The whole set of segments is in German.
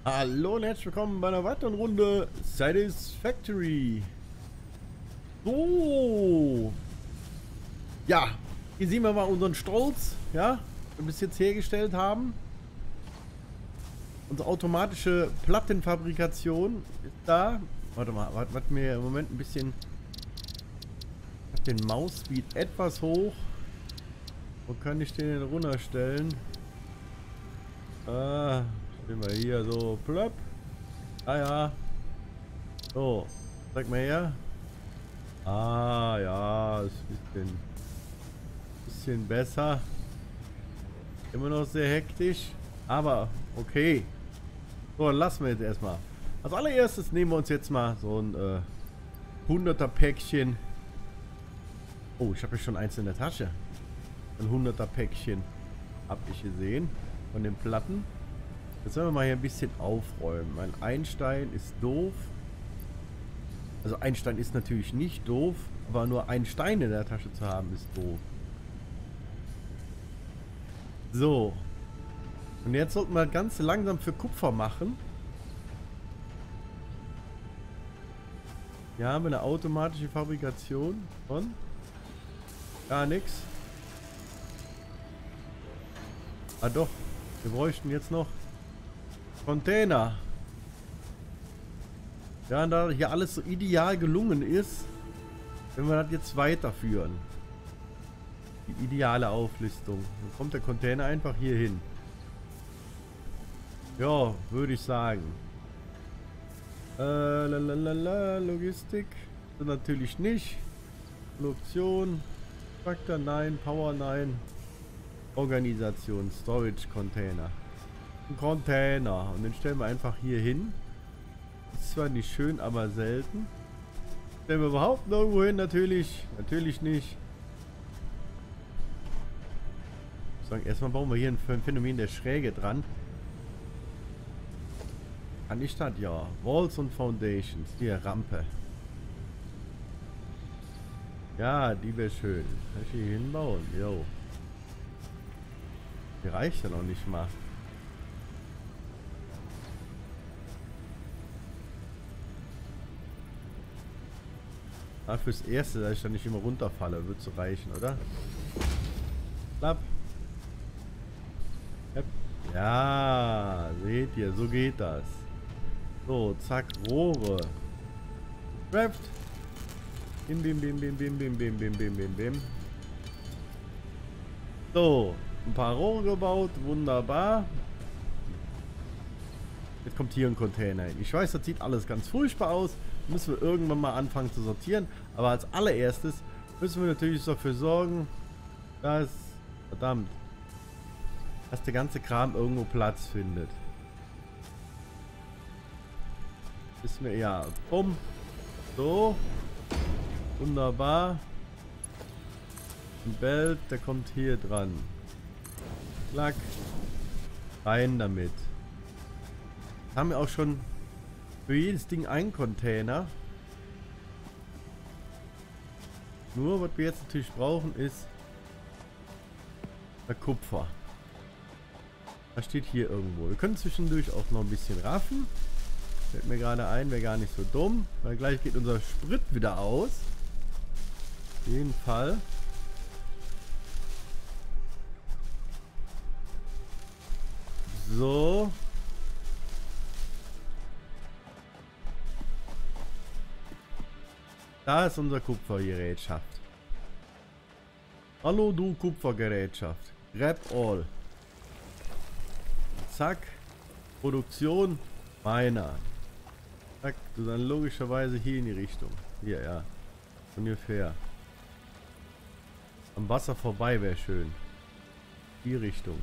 Hallo und herzlich willkommen bei einer weiteren Runde Satisfactory. So. Ja, hier sehen wir mal unseren Stolz, ja, den wir bis jetzt hergestellt haben. Unsere automatische Plattenfabrikation ist da. Warte mal, was mir im Moment ein bisschen... Ich habe den Mausspeed etwas hoch. Wo kann ich den denn runterstellen? Stehen wir hier so, plöpp. Ah ja. So, zeig mal her. Ah ja, ist ein bisschen besser. Immer noch sehr hektisch, aber okay. So, dann lassen wir jetzt erstmal. Als allererstes nehmen wir uns jetzt mal so ein 100er Päckchen. Oh, ich habe ja schon eins in der Tasche. Ein 100er Päckchen habe ich gesehen von den Platten. Jetzt werden wir mal hier ein bisschen aufräumen. Weil Einstein ist doof. Also Einstein ist natürlich nicht doof, aber nur ein Stein in der Tasche zu haben ist doof. So. Und jetzt sollten wir ganz langsam für Kupfer machen. Hier haben wir eine automatische Fabrikation von gar nichts. Ah doch, wir bräuchten jetzt noch Container. Ja, und da hier alles so ideal gelungen ist, wenn wir das jetzt weiterführen. Die ideale Auflistung. Dann kommt der Container einfach hier hin. Ja, würde ich sagen. Logistik. Natürlich nicht. Produktion. Faktor nein. Power nein. Organisation. Storage Container. Ein Container. Und den stellen wir einfach hier hin. Ist zwar nicht schön, aber selten. Stellen wir überhaupt nirgendwo hin? Natürlich. Natürlich nicht. Ich sage, erstmal bauen wir hier ein Phänomen der Schräge dran. Kann ich das? Ja. Walls und Foundations. Hier, Rampe. Ja, die wäre schön. Kann ich hier hinbauen? Jo. Die reicht ja noch nicht mal. Ah, fürs Erste, dass ich dann nicht immer runterfalle, wird so reichen, oder? Klapp. Ja, seht ihr, so geht das. So, zack, Rohre. Craft. Bim, bim, bim, bim, bim, bim, bim, bim, bim, bim, bim. So, ein paar Rohre gebaut, wunderbar. Jetzt kommt hier ein Container hin. Ich weiß, das sieht alles ganz furchtbar aus. Müssen wir irgendwann mal anfangen zu sortieren. Aber als allererstes müssen wir natürlich dafür sorgen, dass, verdammt, dass der ganze Kram irgendwo Platz findet. Ist mir, ja, bumm. So. Wunderbar. Ein Belt, der kommt hier dran. Klack. Rein damit. Haben wir auch schon für jedes Ding einen Container. Nur, was wir jetzt natürlich brauchen, ist der Kupfer. Das steht hier irgendwo. Wir können zwischendurch auch noch ein bisschen raffen. Fällt mir gerade ein, wäre gar nicht so dumm. Weil gleich geht unser Sprit wieder aus. Auf jeden Fall. So. Da ist unser Kupfergerätschaft. Hallo du Kupfergerätschaft. Grab all. Zack. Produktion. Meiner. Zack. Du dann logischerweise hier in die Richtung. Hier, ja. Ungefähr. Am Wasser vorbei wäre schön. Die Richtung.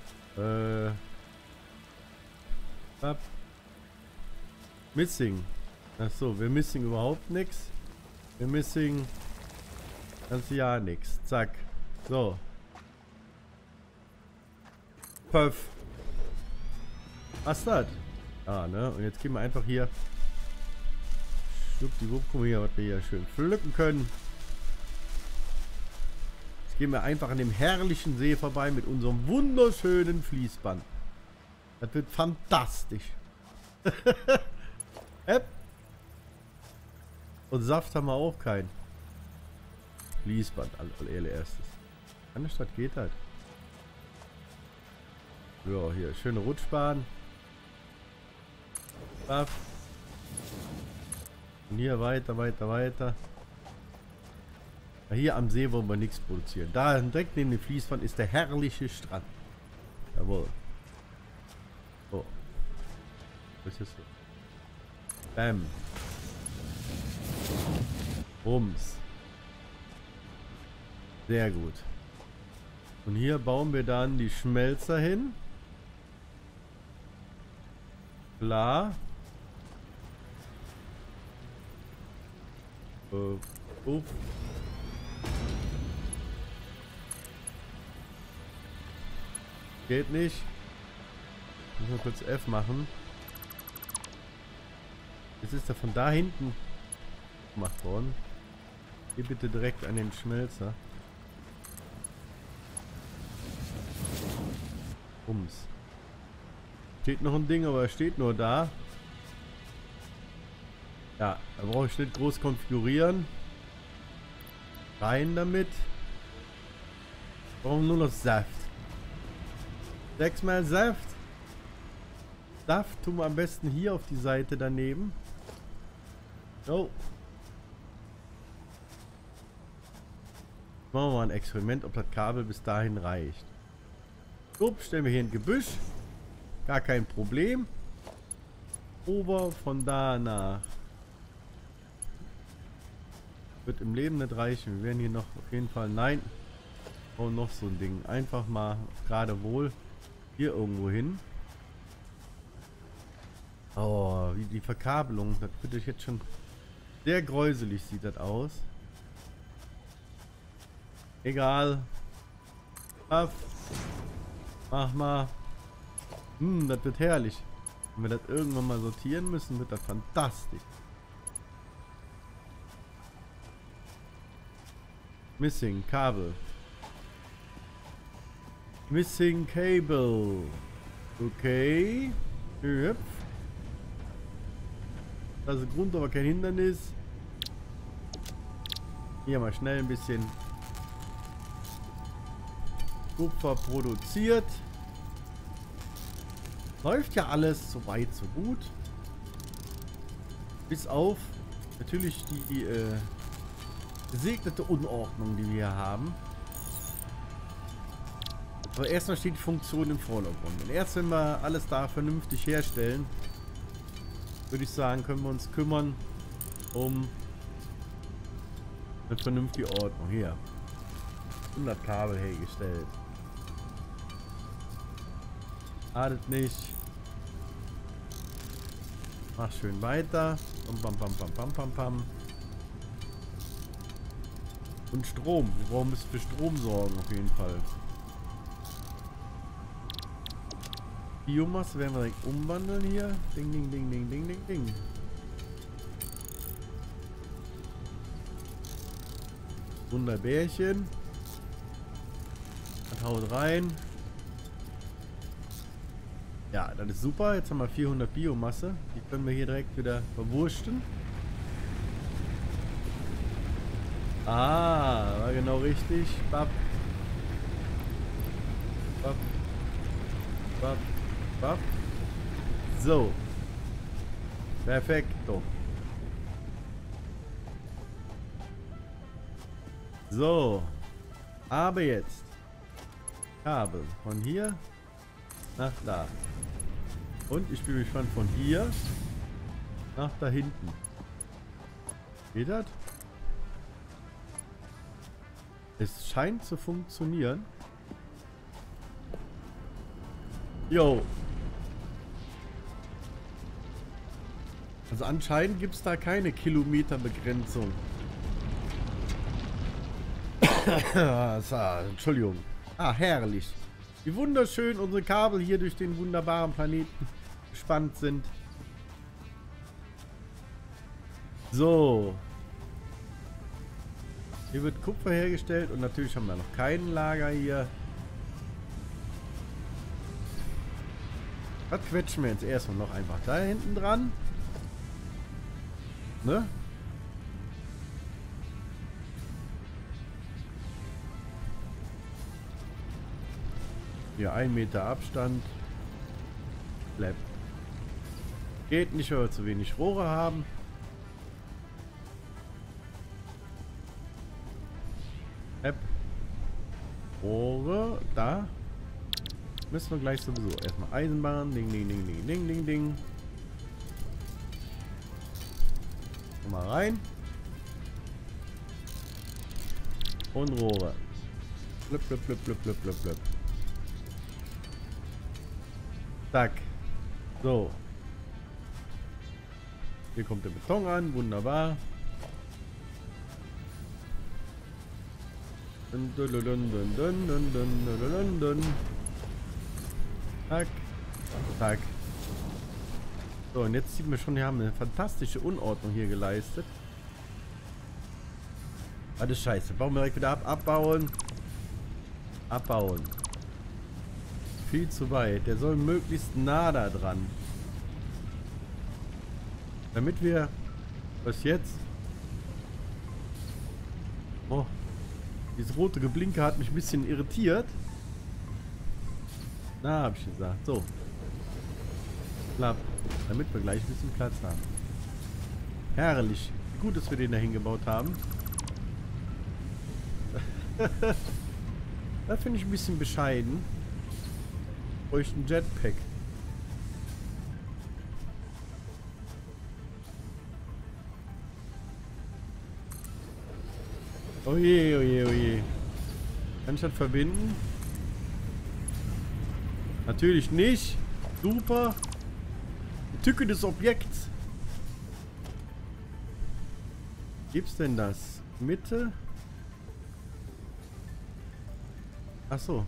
Missing. Achso, wir missing überhaupt nichts. Wir missing das Jahr nichts. Zack. So. Puff. Was ist das? Ah, ne? Und jetzt gehen wir einfach hier. Schnuppdiwupp, guck mal hier, was wir hier schön pflücken können. Jetzt gehen wir einfach an dem herrlichen See vorbei mit unserem wunderschönen Fließband. Das wird fantastisch. App. Und Saft haben wir auch keinen. Fließband, allererstes. An der Stadt geht halt. Ja, hier, schöne Rutschbahn. Saft. Und hier weiter, weiter, weiter. Hier am See wollen wir nichts produzieren. Da direkt neben dem Fließband ist der herrliche Strand. Jawohl. So. Was ist das? Bam. Bums. Sehr gut. Und hier bauen wir dann die Schmelzer hin. Klar. Uff. Geht nicht. Müssen wir kurz F machen. Jetzt ist er von da hinten gemacht worden. Hier bitte direkt an den Schmelzer. Bums. Steht noch ein Ding, aber er steht nur da. Ja, da brauche ich nicht groß konfigurieren. Rein damit. Brauchen nur noch Saft. 6 mal Saft. Saft tun wir am besten hier auf die Seite daneben. So. Machen wir mal ein Experiment, ob das Kabel bis dahin reicht. So, stellen wir hier ein Gebüsch. Gar kein Problem. Aber von da nach wird im Leben nicht reichen. Wir werden hier noch auf jeden Fall, nein, und noch so ein Ding. Einfach mal gerade wohl hier irgendwo hin. Oh, wie die Verkabelung, das wird ich jetzt schon sehr gräuselig, sieht das aus. Egal. Ab. Mach mal. Das wird herrlich. Wenn wir das irgendwann mal sortieren müssen, wird das fantastisch. Missing Kabel. Missing Cable. Okay. Hüpf. Das ist Grund, aber kein Hindernis. Hier mal schnell ein bisschen Kupfer produziert. Läuft ja alles so weit, so gut. Bis auf natürlich die gesegnete Unordnung, die wir hier haben. Aber erstmal steht die Funktion im Vordergrund. Und erst wenn wir alles da vernünftig herstellen, würde ich sagen, können wir uns kümmern um eine vernünftige Ordnung. Hier. 100 Kabel hergestellt. Schadet nicht. Mach schön weiter. Bam, bam, bam, bam, bam, bam. Und Strom. Wir brauchen ein bisschen für Strom sorgen, auf jeden Fall. Biomasse werden wir direkt umwandeln hier. Ding, ding, ding, ding, ding, ding, ding. Wunderbärchen. Das haut rein. Ja, das ist super. Jetzt haben wir 400 Biomasse. Die können wir hier direkt wieder verwursten. Ah, war genau richtig. Bap. Bap. Bap. Bap. So. Perfekto. So. Aber jetzt. Kabel. Von hier nach da. Und ich bin gespannt von hier nach da hinten. Geht das? Es scheint zu funktionieren. Jo. Also anscheinend gibt es da keine Kilometerbegrenzung. Entschuldigung. Ah, herrlich. Wie wunderschön unsere Kabel hier durch den wunderbaren Planeten gespannt sind. So. Hier wird Kupfer hergestellt und natürlich haben wir noch kein Lager hier. Das quetschen wir jetzt erstmal noch einfach da hinten dran. Ne? Hier 1 Meter Abstand. Bleibt. Geht nicht, weil wir zu wenig Rohre haben. App. Rohre. Da. Müssen wir gleich sowieso. Erstmal Eisenbahn. Ding, ding, ding, ding, ding, ding, ding. Mal rein. Und Rohre. Blöp, blöp, blöp, blöp, blöp, blöp, blöp. Zack. So. Hier kommt der Beton an. Wunderbar. Dun, dun, dun, dun, dun, dun, dun, dun, dun, dun. Zack. Zack. So, und jetzt sieht man schon, wir haben eine fantastische Unordnung hier geleistet. Alles scheiße. Bauen wir direkt wieder ab. Abbauen. Abbauen. Viel zu weit. Der soll möglichst nah da dran. Damit wir... Was jetzt? Oh. Dieses rote Geblinke hat mich ein bisschen irritiert. Na, hab ich gesagt. So. Klapp. Damit wir gleich ein bisschen Platz haben. Herrlich. Gut, dass wir den da hingebaut haben. Da finde ich ein bisschen bescheiden. Bräuchte ein Jetpack. Oje, oje, oje. Kann ich das verbinden? Natürlich nicht. Super. Die Tücke des Objekts. Gibt's denn das? Mitte? Ach so.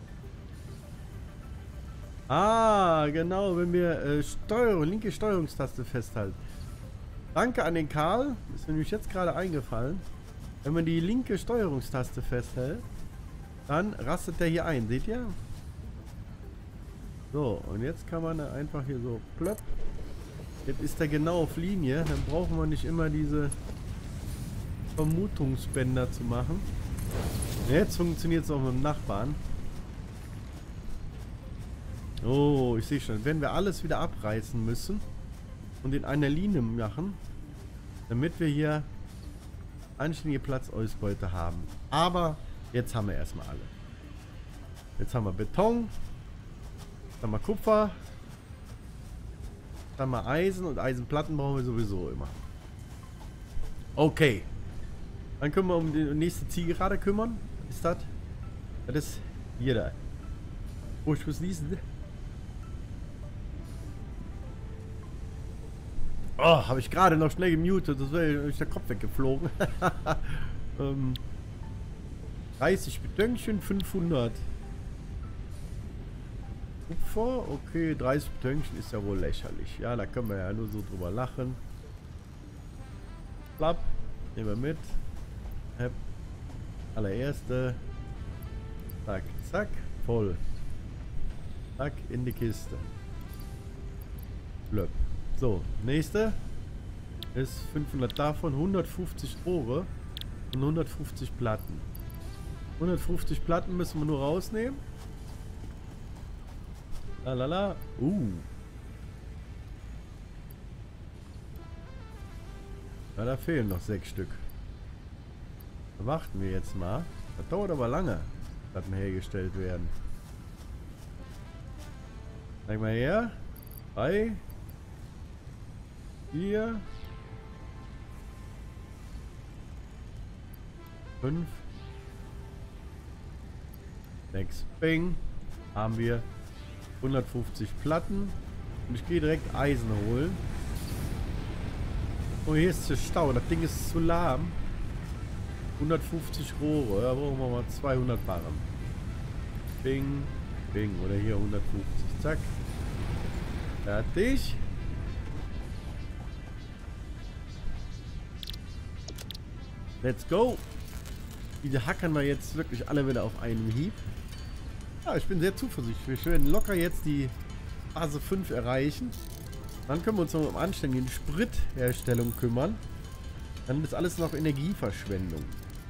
Ah, genau, wenn wir linke Steuerungstaste festhalten. Danke an den Karl. Ist mir nämlich jetzt gerade eingefallen. Wenn man die linke Steuerungstaste festhält, dann rastet der hier ein. Seht ihr? So, und jetzt kann man einfach hier so plöpp. Jetzt ist der genau auf Linie. Dann brauchen wir nicht immer diese Vermutungsbänder zu machen. Jetzt funktioniert es auch mit dem Nachbarn. Oh, ich sehe schon. Wenn wir alles wieder abreißen müssen und in einer Linie machen, damit wir hier anständige Platzausbeute haben. Aber jetzt haben wir erstmal alle. Jetzt haben wir Beton. Jetzt haben wir Kupfer. Jetzt haben wir Eisen und Eisenplatten brauchen wir sowieso immer. Okay. Dann können wir um die nächste Zielgerade kümmern. Was ist das? Das ist hier da. Oh, ich muss niesen. Oh, habe ich gerade noch schnell gemutet. Das wäre durch der Kopf weggeflogen. 30 Betönkchen, 500 Kupfer. Okay, 30 Betönkchen ist ja wohl lächerlich. Ja, da können wir ja nur so drüber lachen. Klapp. Nehmen wir mit. Allererste. Zack, zack. Voll. Zack, in die Kiste. Blöpp. So, nächste ist 500 davon, 150 Rohre und 150 Platten. 150 Platten müssen wir nur rausnehmen. Lalala. Ja, da fehlen noch 6 Stück. Da warten wir jetzt mal. Das dauert aber lange, dass wir hergestellt werden. Zeig mal her. 3, 4, 5, 6. Bing. Haben wir 150 Platten. Und ich gehe direkt Eisen holen. Oh, hier ist der Stau. Das Ding ist zu lahm. 150 Rohre. Da brauchen wir mal 200 Barren. Bing. Bing. Oder hier 150. Zack. Fertig. Let's go. Diese hackern wir jetzt wirklich alle wieder auf einen Hieb. Ja, ich bin sehr zuversichtlich. Wir werden locker jetzt die Phase 5 erreichen. Dann können wir uns noch um anständige Spritherstellung kümmern. Dann ist alles noch Energieverschwendung.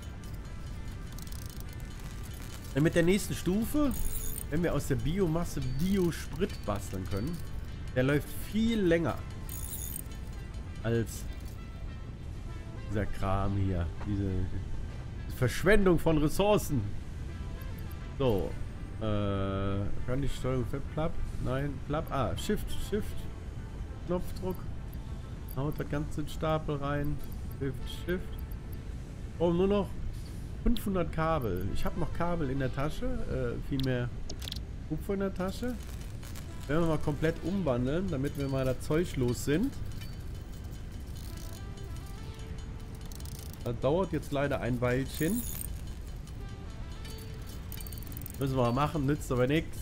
Dann mit der nächsten Stufe, wenn wir aus der Biomasse Biosprit basteln können, der läuft viel länger als dieser Kram hier. Diese Verschwendung von Ressourcen. So. Kann die Steuerung Plapp? Nein, Plapp. Ah, Shift. Knopfdruck. Haut das ganze in den Stapel rein. Shift. Oh, nur noch 500 Kabel. Ich habe noch Kabel in der Tasche. Viel mehr Kupfer in der Tasche. Werden wir mal komplett umwandeln, damit wir mal das Zeug los sind. Das dauert jetzt leider ein Weilchen. Müssen wir mal machen, nützt aber nichts.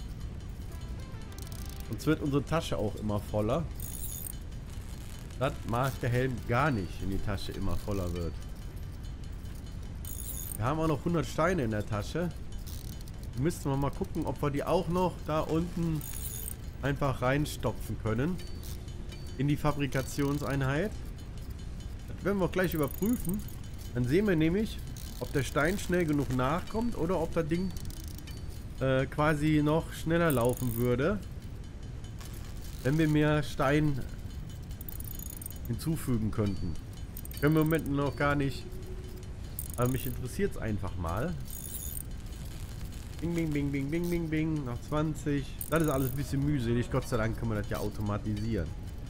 Sonst wird unsere Tasche auch immer voller. Das mag der Helm gar nicht, wenn die Tasche immer voller wird. Wir haben auch noch 100 Steine in der Tasche. Die müssten wir mal gucken, ob wir die auch noch da unten einfach reinstopfen können. In die Fabrikationseinheit. Das werden wir auch gleich überprüfen. Dann sehen wir nämlich, ob der Stein schnell genug nachkommt oder ob das Ding quasi noch schneller laufen würde, wenn wir mehr Stein hinzufügen könnten. Können wir im Moment noch gar nicht. Aber mich interessiert es einfach mal. Bing, bing, bing, bing, bing, bing, bing. Noch 20. Das ist alles ein bisschen mühselig. Gott sei Dank können wir das ja automatisieren.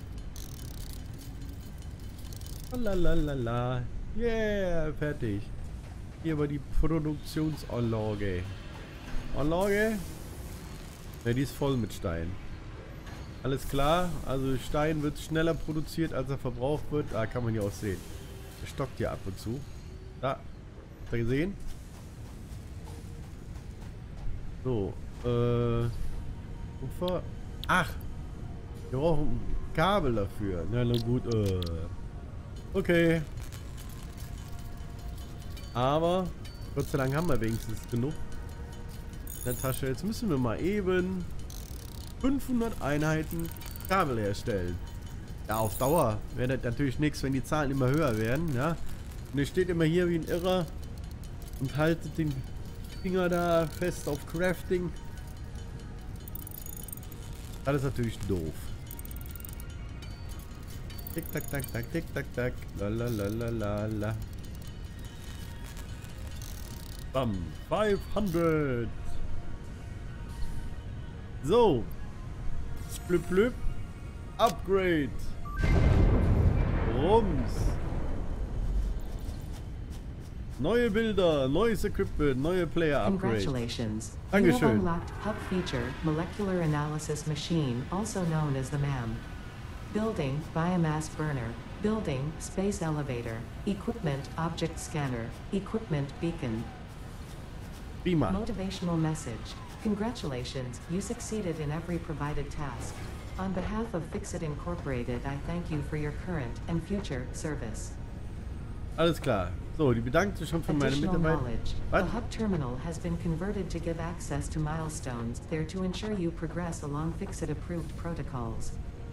Lalalala. Yeah, fertig. Hier war die Produktionsanlage. Anlage? Ne, die ist voll mit Stein. Alles klar. Also Stein wird schneller produziert, als er verbraucht wird. Da kann man ja auch sehen. Der stockt ja ab und zu. Da. Habt ihr gesehen? So. Kupfer. Ach. Wir brauchen Kabel dafür. Na gut. Okay. Aber Gott sei Dank haben wir wenigstens genug in der Tasche. Jetzt müssen wir mal eben 500 Einheiten Kabel herstellen. Ja, auf Dauer wäre das natürlich nichts, wenn die Zahlen immer höher werden. Ja. Und ihr steht immer hier wie ein Irrer und haltet den Finger da fest auf Crafting. Das ist natürlich doof. Tick, tack, tack, tack, tick, tack, tack. Lalalala. Bam. 500. So. Blüpp, blüpp. Upgrade. Rums. Neue Bilder, neues Equipment, neue Player Upgrade. Congratulations. You Dankeschön. have unlocked Hub Feature, Molecular Analysis Machine, also known as the MAM. Building, Biomass Burner. Building, Space Elevator. Equipment, Object Scanner. Equipment, Beacon. Prima. Motivational message. Congratulations, you succeeded in every provided task. On behalf of Fixit Incorporated, I thank you for your current and future service. Alles klar. So, die bedankt sich schon für meine Additional Mitarbeit. knowledge. Was? The hub terminal has been converted to give access to milestones there to ensure you progress along Fixit-approved protocols.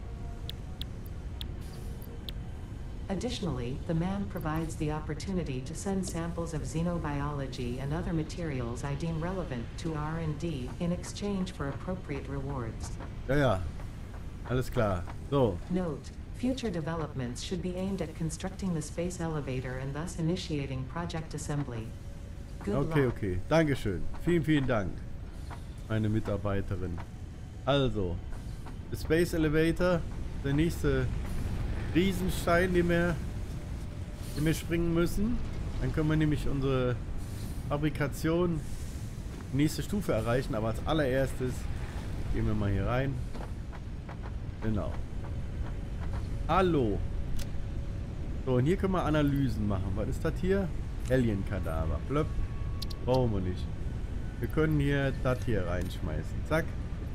Additionally, the MAM provides the opportunity to send samples of xenobiology and other materials I deem relevant to R&D in exchange for appropriate rewards. Ja, ja. Alles klar. So. Note: future developments should be aimed at constructing the space elevator and thus initiating project assembly. Good Okay, luck. okay. Dankeschön. Vielen, vielen Dank. Meine Mitarbeiterin. Also. Der Space Elevator. Der nächste Riesenstein, den wir springen müssen. Dann können wir nämlich unsere Fabrikation nächste Stufe erreichen. Aber als allererstes gehen wir mal hier rein. Genau. Hallo. So, und hier können wir Analysen machen. Was ist das hier? Alien-Kadaver. Blöpp. Brauchen wir nicht. Wir können hier das hier reinschmeißen. Zack.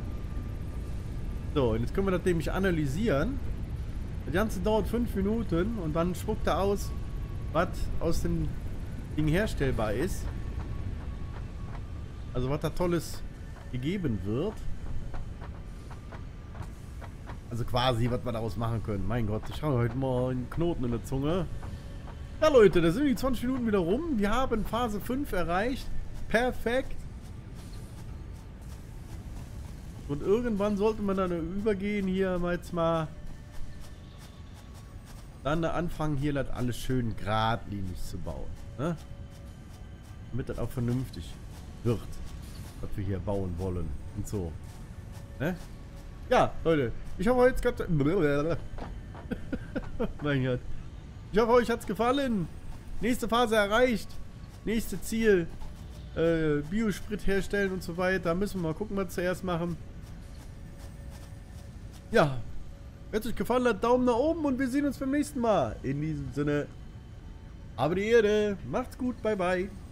So, und jetzt können wir das nämlich analysieren. Das Ganze dauert 5 Minuten und dann spuckt er aus, was aus dem Ding herstellbar ist. Also was da Tolles gegeben wird. Also quasi, was wir daraus machen können. Mein Gott, ich habe heute mal einen Knoten in der Zunge. Ja Leute, da sind die 20 Minuten wieder rum. Wir haben Phase 5 erreicht. Perfekt. Und irgendwann sollte man dann übergehen, hier mal jetzt mal dann anfangen, hier das alles schön geradlinig zu bauen. Ne? Damit das auch vernünftig wird, was wir hier bauen wollen und so. Ne? Ja, Leute, ich hoffe, jetzt gerade. Mein Gott. Ich hoffe, euch hat's gefallen. Nächste Phase erreicht. Nächste Ziel. Biosprit herstellen und so weiter. Da müssen wir mal gucken, was wir zuerst machen. Ja. Wenn es euch gefallen hat, Daumen nach oben und wir sehen uns beim nächsten Mal. In diesem Sinne. Aber die Erde. Macht's gut. Bye, bye.